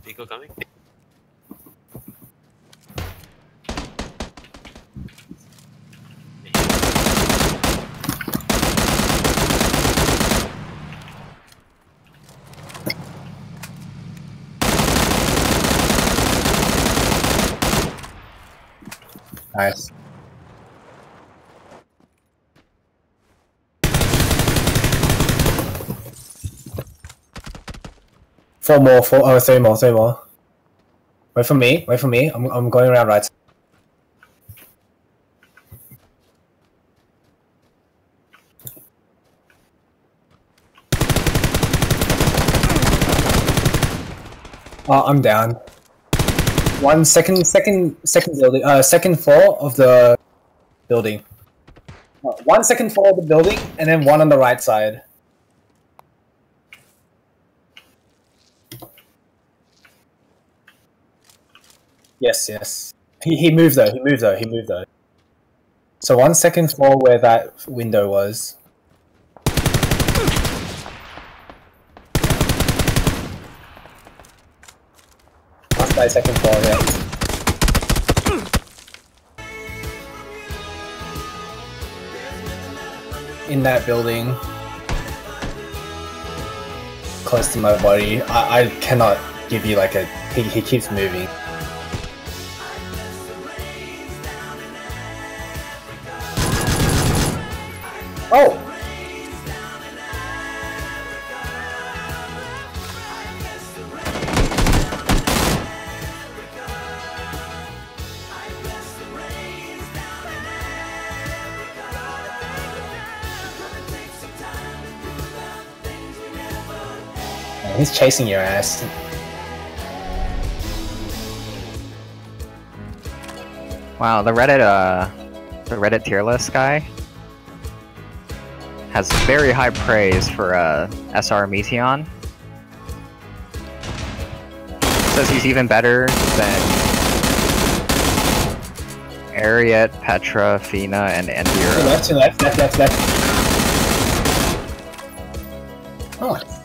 Eco coming. Nice. Four more, three more, three more. Wait for me, wait for me. I'm going around right. Oh, I'm down. One second building. Second floor of the building. One second floor of the building, and then one on the right side. Yes, yes. He moved though. He moved though. He moved though. So one second floor where that window was. Last by second floor, yeah. In that building, close to my body. I cannot give you like a. He keeps moving. Oh! He's chasing your ass. Wow, the Reddit tier list guy has very high praise for SR Meteon. Says he's even better than Ariet, Petra, Fina, and Endira. To left. Oh.